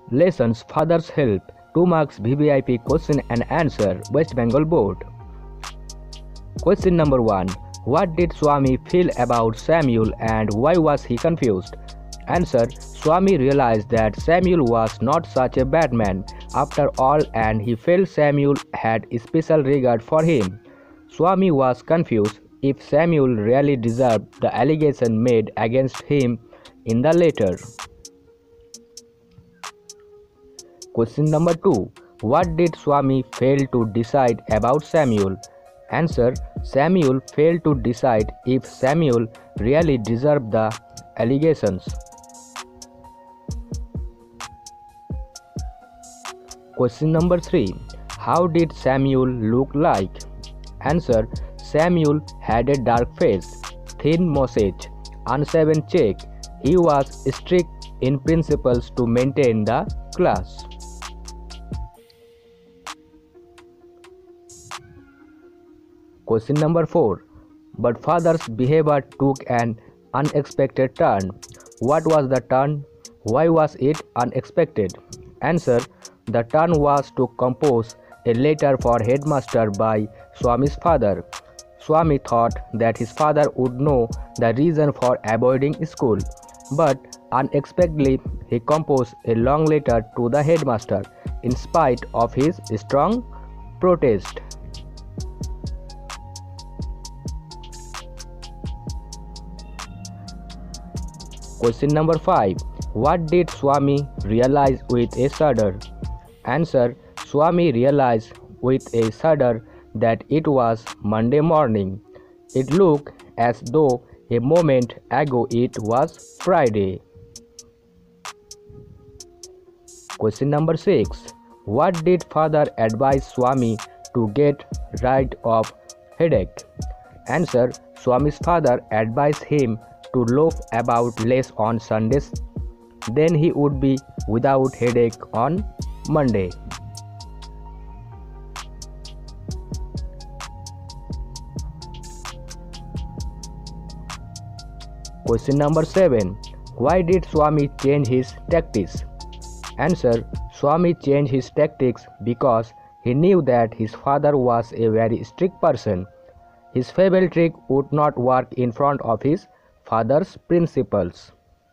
Lessons Father's Help 2 marks VVIP question and answer West Bengal Board. Question number 1. What did Swami feel about Samuel and why was he confused? Answer. Swami realized that Samuel was not such a bad man after all and he felt Samuel had special regard for him. Swami was confused if Samuel really deserved the allegation made against him in the letter. Question number 2. What did Swami fail to decide about Samuel? Answer. Samuel failed to decide if Samuel really deserved the allegations. Question number 3. How did Samuel look like? Answer. Samuel had a dark face, thin mustache, unshaven cheek. He was strict in principles to maintain the class. Question number 4. But father's behavior took an unexpected turn. What was the turn? Why was it unexpected? Answer. The turn was to compose a letter for headmaster by Swami's father. Swami thought that his father would know the reason for avoiding school, but unexpectedly he composed a long letter to the headmaster in spite of his strong protest. Question number 5. What did Swami realize with a shudder? Answer. Swami realized with a shudder that it was Monday morning. It looked as though a moment ago it was Friday. Question number 6. What did father advise Swami to get rid of headache? Answer. Swami's father advised him to loaf about less on Sundays, then he would be without headache on Monday. Question number 7. Why did Swami change his tactics? Answer. Swami changed his tactics because he knew that his father was a very strict person. His fable trick would not work in front of his father's principles.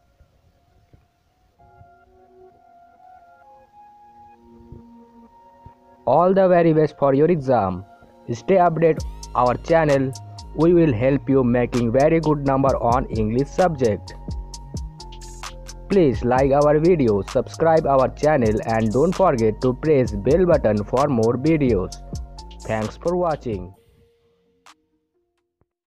All the very best for your exam. Stay updated our channel. We will help you making very good number on English subject. Please like our video, subscribe our channel and don't forget to press bell button for more videos. Thanks for watching.